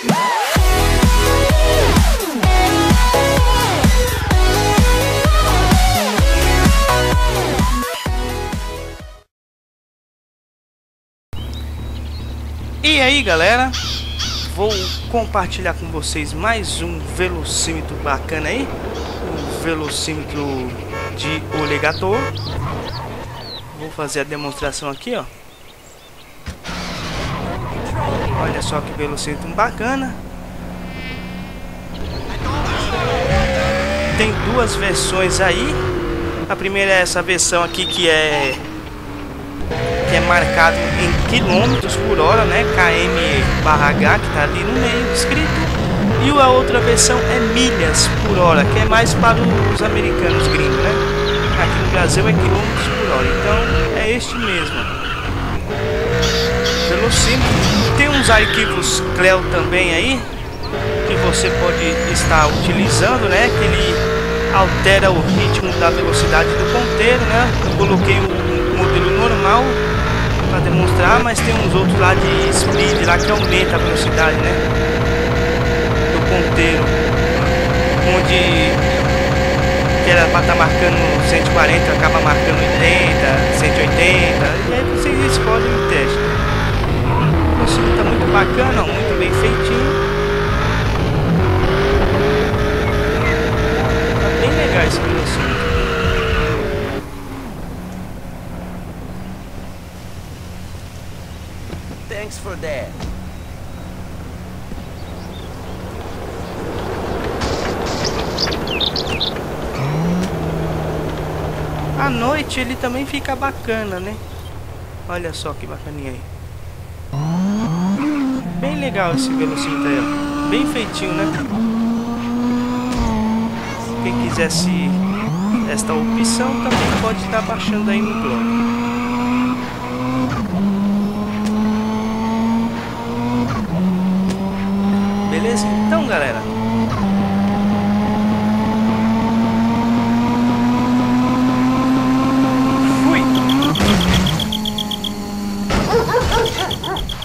E aí galera, vou compartilhar com vocês mais um velocímetro bacana aí, o velocímetro de Oligator. Vou fazer a demonstração aqui, ó. Olha só que velocímetro bacana. Tem duas versões aí. A primeira é essa versão aqui que é marcado em quilômetros por hora, né? km/h, que tá ali no meio escrito. E a outra versão é milhas por hora, que é mais para os americanos gringos, né? Aqui no Brasil é quilômetros por hora, então é este mesmo. Velocímetro. Tem uns arquivos CLEO também aí, que você pode estar utilizando, né? Que ele altera o ritmo da velocidade do ponteiro, né? Eu coloquei o modelo normal para demonstrar, mas tem uns outros lá de speed lá que aumenta a velocidade, né, do ponteiro, onde que era para estar marcando 140 acaba marcando 80, 180, e aí vocês escolhem o teste. O velocímetro tá muito bacana, ó, muito bem feitinho, tá bem legal esse velocímetro. Thanks for that. À noite ele também fica bacana, né? Olha só que bacaninha aí. Bem legal esse velocímetro aí, ó. Bem feitinho, né? Quem quisesse esta opção também pode estar baixando aí no blog. Beleza? Então, galera, fui!